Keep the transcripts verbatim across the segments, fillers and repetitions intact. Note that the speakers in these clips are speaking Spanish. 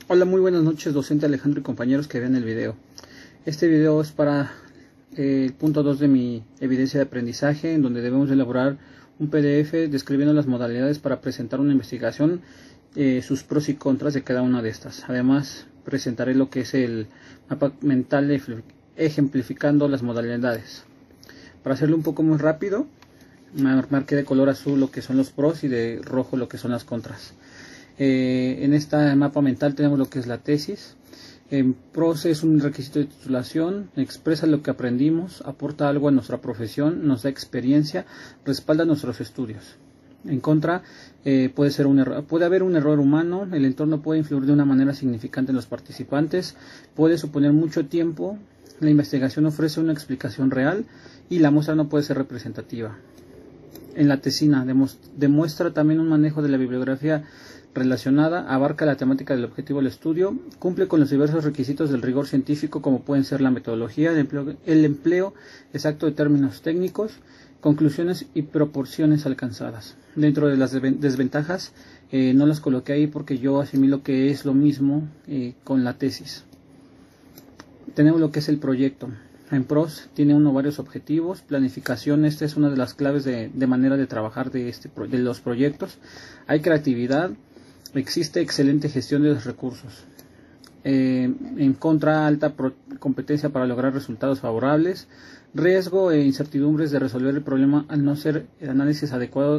Hola, muy buenas noches, docente Alejandro y compañeros que ven el video. Este video es para eh, el punto dos de mi evidencia de aprendizaje, en donde debemos elaborar un P D F describiendo las modalidades para presentar una investigación, eh, sus pros y contras de cada una de estas. Además, presentaré lo que es el mapa mental ejemplificando las modalidades. Para hacerlo un poco más rápido, marqué de color azul lo que son los pros y de rojo lo que son las contras. Eh, en este mapa mental tenemos lo que es la tesis. En pros es un requisito de titulación, expresa lo que aprendimos, aporta algo a nuestra profesión, nos da experiencia, respalda nuestros estudios. En contra, eh, puede, ser un error, puede haber un error humano, el entorno puede influir de una manera significante en los participantes, puede suponer mucho tiempo, la investigación ofrece una explicación real y la muestra no puede ser representativa. En la tesina demuestra también un manejo de la bibliografía relacionada, abarca la temática del objetivo del estudio, cumple con los diversos requisitos del rigor científico como pueden ser la metodología, el empleo, el empleo exacto de términos técnicos, conclusiones y proporciones alcanzadas. Dentro de las desventajas, eh, no las coloqué ahí porque yo asimilo que es lo mismo eh, con la tesis. Tenemos lo que es el proyecto. En pros tiene uno varios objetivos, planificación, esta es una de las claves de, de manera de trabajar de, este, de los proyectos. Hay creatividad, existe excelente gestión de los recursos. Eh, en contra, alta competencia para lograr resultados favorables, riesgo e incertidumbres de resolver el problema al no ser el análisis adecuado,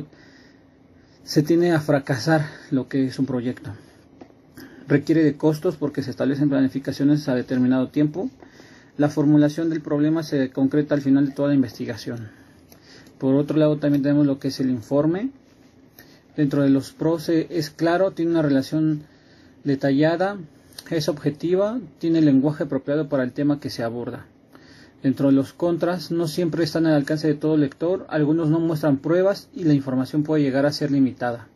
se tiene a fracasar lo que es un proyecto. Requiere de costos porque se establecen planificaciones a determinado tiempo. La formulación del problema se concreta al final de toda la investigación. Por otro lado también tenemos lo que es el informe. Dentro de los pros es claro, tiene una relación detallada, es objetiva, tiene el lenguaje apropiado para el tema que se aborda. Dentro de los contras no siempre están al alcance de todo lector, algunos no muestran pruebas y la información puede llegar a ser limitada.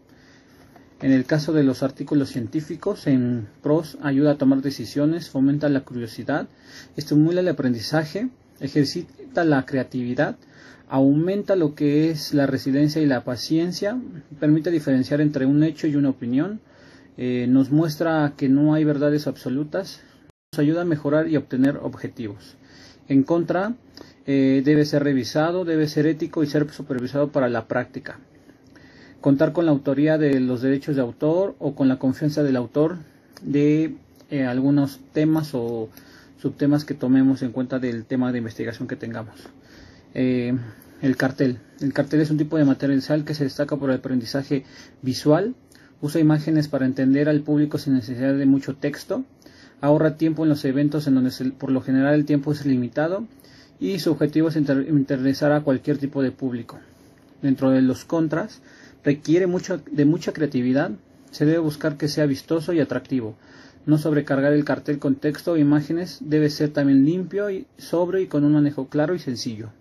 En el caso de los artículos científicos, en pros ayuda a tomar decisiones, fomenta la curiosidad, estimula el aprendizaje, ejercita la creatividad, aumenta lo que es la resiliencia y la paciencia, permite diferenciar entre un hecho y una opinión, eh, nos muestra que no hay verdades absolutas, nos ayuda a mejorar y obtener objetivos. En contra, eh, debe ser revisado, debe ser ético y ser supervisado para la práctica. Contar con la autoría de los derechos de autor o con la confianza del autor de eh, algunos temas o subtemas que tomemos en cuenta del tema de investigación que tengamos. Eh, el cartel. El cartel es un tipo de material que se destaca por el aprendizaje visual, usa imágenes para entender al público sin necesidad de mucho texto, ahorra tiempo en los eventos en donde se, por lo general el tiempo es limitado y su objetivo es inter interesar a cualquier tipo de público. Dentro de los contras, requiere mucho, de mucha creatividad, se debe buscar que sea vistoso y atractivo, no sobrecargar el cartel con texto o imágenes, debe ser también limpio, y sobre y con un manejo claro y sencillo.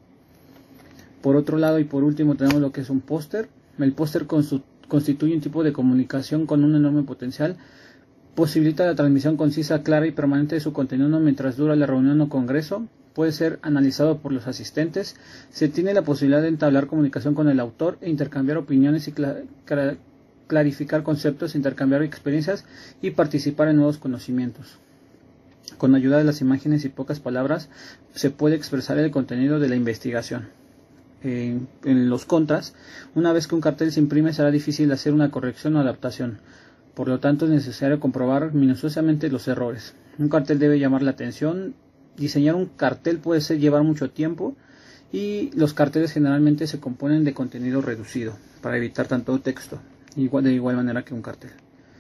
Por otro lado y por último tenemos lo que es un póster. El póster constituye un tipo de comunicación con un enorme potencial, posibilita la transmisión concisa, clara y permanente de su contenido mientras dura la reunión o congreso, puede ser analizado por los asistentes, se tiene la posibilidad de entablar comunicación con el autor e intercambiar opiniones y cl cl clarificar conceptos, intercambiar experiencias y participar en nuevos conocimientos. Con ayuda de las imágenes y pocas palabras se puede expresar el contenido de la investigación. Eh, en los contras, una vez que un cartel se imprime será difícil hacer una corrección o adaptación. Por lo tanto es necesario comprobar minuciosamente los errores. Un cartel debe llamar la atención. Diseñar un cartel puede ser llevar mucho tiempo y los carteles generalmente se componen de contenido reducido para evitar tanto texto, igual, de igual manera que un cartel.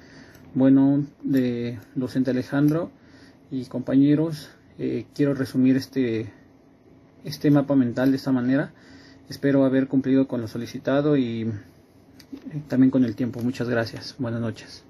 Bueno, de docente Alejandro y compañeros, eh, quiero resumir este, este mapa mental de esta manera. Espero haber cumplido con lo solicitado y también con el tiempo. Muchas gracias. Buenas noches.